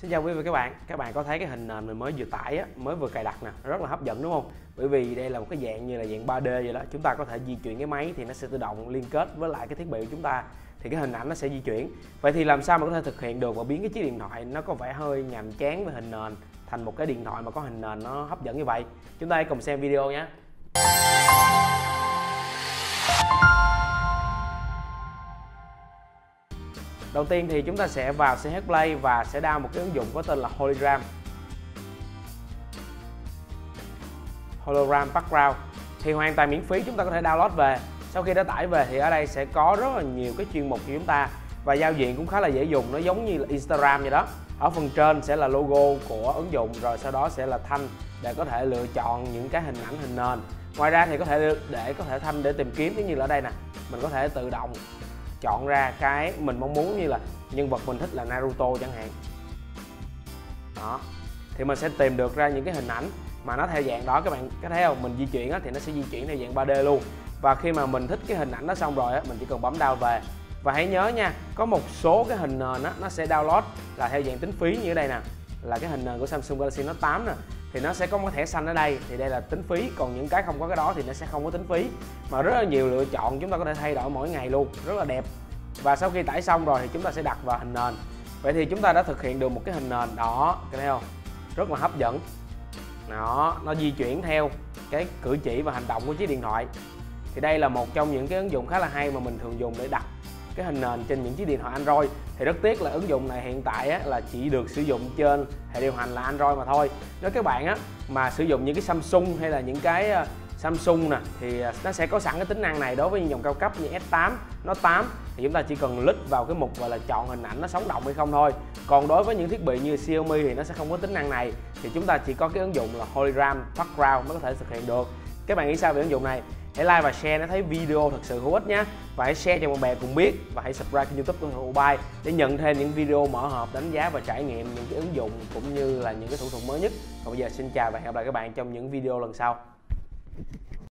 Xin chào quý vị các bạn có thấy cái hình nền mình mới vừa tải á, mới vừa cài đặt nè, rất là hấp dẫn đúng không? Bởi vì đây là một cái dạng như là dạng 3D vậy đó, chúng ta có thể di chuyển cái máy thì nó sẽ tự động liên kết với lại cái thiết bị của chúng ta thì cái hình ảnh nó sẽ di chuyển. Vậy thì làm sao mà có thể thực hiện được và biến cái chiếc điện thoại nó có vẻ hơi nhàm chán với hình nền thành một cái điện thoại mà có hình nền nó hấp dẫn như vậy? Chúng ta hãy cùng xem video nhé. Đầu tiên thì chúng ta sẽ vào CH Play và sẽ download một cái ứng dụng có tên là Hologram Background. Thì hoàn toàn miễn phí, chúng ta có thể download về. Sau khi đã tải về thì ở đây sẽ có rất là nhiều cái chuyên mục cho chúng ta và giao diện cũng khá là dễ dùng, nó giống như là Instagram vậy đó. Ở phần trên sẽ là logo của ứng dụng, rồi sau đó sẽ là thanh để có thể lựa chọn những cái hình ảnh hình nền. Ngoài ra thì có thể thanh để tìm kiếm, giống như là ở đây nè, mình có thể tự động chọn ra cái mình mong muốn, như là nhân vật mình thích là Naruto chẳng hạn. Đó. Thì mình sẽ tìm được ra những cái hình ảnh mà nó theo dạng đó, các bạn có thấy không? Mình di chuyển á, thì nó sẽ di chuyển theo dạng 3D luôn. Và khi mà mình thích cái hình ảnh đó xong rồi á, mình chỉ cần bấm download về. Và hãy nhớ nha, có một số cái hình nền á, nó sẽ download là theo dạng tính phí, như ở đây nè, là cái hình nền của Samsung Galaxy Note 8 nè, thì nó sẽ có một thẻ xanh ở đây, thì đây là tính phí, còn những cái không có cái đó thì nó sẽ không có tính phí. Mà rất là nhiều lựa chọn, chúng ta có thể thay đổi mỗi ngày luôn, rất là đẹp. Và sau khi tải xong rồi thì chúng ta sẽ đặt vào hình nền. Vậy thì chúng ta đã thực hiện được một cái hình nền đó, thấy không? Rất là hấp dẫn. Đó, nó di chuyển theo cái cử chỉ và hành động của chiếc điện thoại. Thì đây là một trong những cái ứng dụng khá là hay mà mình thường dùng để đặt cái hình nền trên những chiếc điện thoại Android. Thì rất tiếc là ứng dụng này hiện tại á, là chỉ được sử dụng trên hệ điều hành là Android mà thôi. Nếu các bạn á, mà sử dụng những cái Samsung hay là những cái Samsung nè, thì nó sẽ có sẵn cái tính năng này đối với những dòng cao cấp như S8, Note 8, thì chúng ta chỉ cần click vào cái mục gọi là chọn hình ảnh nó sống động hay không thôi. Còn đối với những thiết bị như Xiaomi thì nó sẽ không có tính năng này, thì chúng ta chỉ có cái ứng dụng là Hologram Background mới có thể thực hiện được. Các bạn nghĩ sao về ứng dụng này? Hãy like và share nếu thấy video thật sự hữu ích nhé, và hãy share cho bạn bè cùng biết, và hãy subscribe kênh YouTube của Mobile để nhận thêm những video mở hộp đánh giá và trải nghiệm những cái ứng dụng cũng như là những cái thủ thuật mới nhất. Còn bây giờ xin chào và hẹn gặp lại các bạn trong những video lần sau.